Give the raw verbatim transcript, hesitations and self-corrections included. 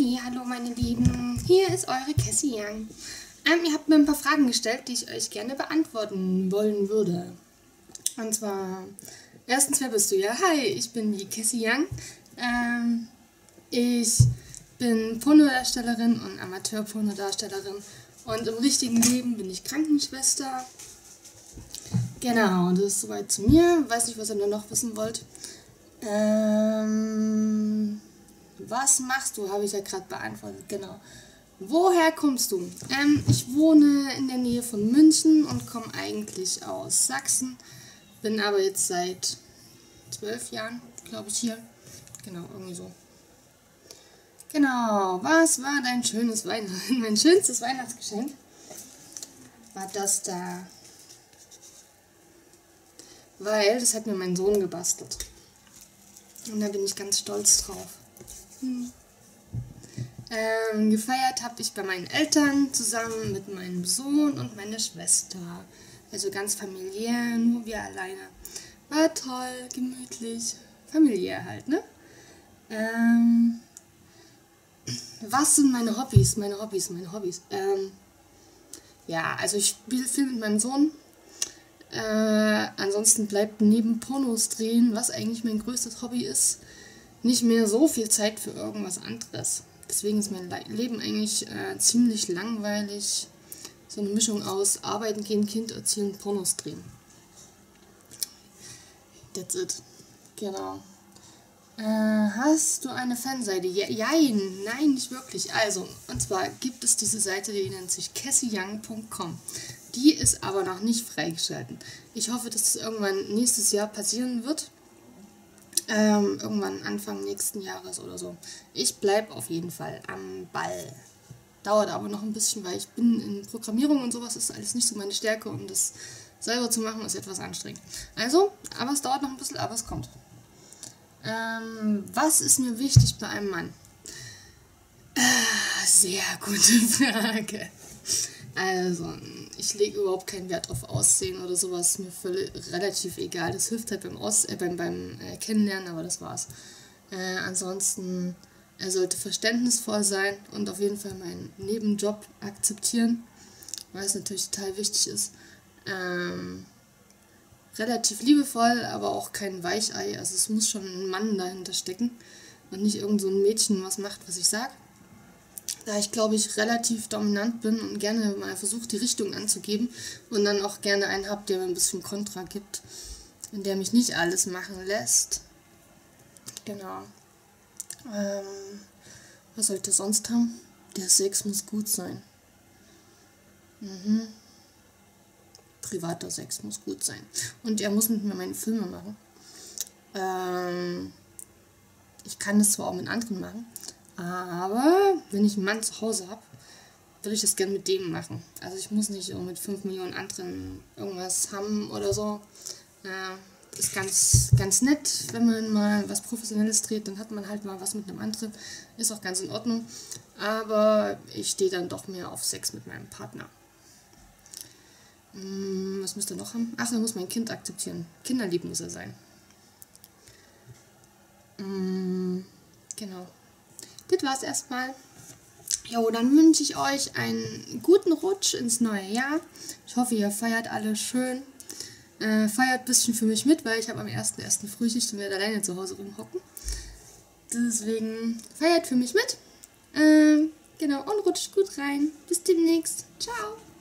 Halli, hallo meine Lieben, hier ist eure Cassie Young. Ähm, ihr habt mir ein paar Fragen gestellt, die ich euch gerne beantworten wollen würde. Und zwar, erstens, wer bist du? Ja, hi, ich bin die Cassie Young. Ähm, ich bin Pornodarstellerin und Amateur-Pornodarstellerin und im richtigen Leben bin ich Krankenschwester. Genau, das ist soweit zu mir. Weiß nicht, was ihr noch wissen wollt. Ähm... Was machst du? Habe ich ja gerade beantwortet, genau. Woher kommst du? Ähm, ich wohne in der Nähe von München und komme eigentlich aus Sachsen. Bin aber jetzt seit zwölf Jahren, glaube ich, hier. Genau, irgendwie so. Genau, was war dein schönes Weihnachten? Mein schönstes Weihnachtsgeschenk war das da. Weil, das hat mir mein Sohn gebastelt. Und da bin ich ganz stolz drauf. Hm. Ähm, gefeiert habe ich bei meinen Eltern zusammen mit meinem Sohn und meiner Schwester. Also ganz familiär, nur wir alleine. War toll, gemütlich, familiär halt, ne? Ähm, was sind meine Hobbys? Meine Hobbys, meine Hobbys. Ähm, ja, also ich spiele viel mit meinem Sohn. Äh, ansonsten bleibt neben Pornos drehen, was eigentlich mein größtes Hobby ist, nicht mehr so viel Zeit für irgendwas anderes. Deswegen ist mein Leben eigentlich äh, ziemlich langweilig. So eine Mischung aus Arbeiten gehen, Kind erzielen, Pornos drehen. That's it. Genau. Äh, hast du eine Fanseite? Ja, jein, nein, nicht wirklich. Also, und zwar gibt es diese Seite, die nennt sich cassie young punkt com. Die ist aber noch nicht freigeschalten. Ich hoffe, dass es irgendwann nächstes Jahr passieren wird. Ähm, irgendwann Anfang nächsten Jahres oder so. Ich bleibe auf jeden Fall am Ball. Dauert aber noch ein bisschen, weil ich bin in Programmierung und sowas, ist alles nicht so meine Stärke und das selber zu machen ist etwas anstrengend. Also, aber es dauert noch ein bisschen, aber es kommt. Ähm, was ist mir wichtig bei einem Mann? Äh, sehr gute Frage. Also, ich lege überhaupt keinen Wert auf Aussehen oder sowas, mir völlig relativ egal. Das hilft halt beim, Aus äh, beim, beim äh, Kennenlernen, aber das war's. Äh, ansonsten, er sollte verständnisvoll sein und auf jeden Fall meinen Nebenjob akzeptieren, weil es natürlich total wichtig ist. Ähm, relativ liebevoll, aber auch kein Weichei. Also es muss schon ein Mann dahinter stecken und nicht irgend so ein Mädchen, was macht, was ich sag. Da ich, glaube ich, relativ dominant bin und gerne mal versuche, die Richtung anzugeben und dann auch gerne einen habe, der mir ein bisschen Kontra gibt und der mich nicht alles machen lässt. Genau. Ähm, was sollte er sonst haben? Der Sex muss gut sein. Mhm. Privater Sex muss gut sein. Und er muss mit mir meine Filme machen. Ähm, ich kann das zwar auch mit anderen machen, aber wenn ich einen Mann zu Hause habe, würde ich das gerne mit dem machen. Also ich muss nicht mit fünf Millionen anderen irgendwas haben oder so. Äh, ist ganz, ganz nett, wenn man mal was Professionelles dreht, dann hat man halt mal was mit einem anderen. Ist auch ganz in Ordnung. Aber ich stehe dann doch mehr auf Sex mit meinem Partner. Hm, was müsst ihr noch haben? Ach, er muss mein Kind akzeptieren. Kinderlieb muss er sein. Hm, genau. Das war's erstmal. Jo, dann wünsche ich euch einen guten Rutsch ins neue Jahr. Ich hoffe, ihr feiert alle schön. Äh, feiert ein bisschen für mich mit, weil ich habe am ersten ersten Frühschicht und werde alleine zu Hause rumhocken. Deswegen feiert für mich mit. Äh, genau, und rutscht gut rein. Bis demnächst. Ciao.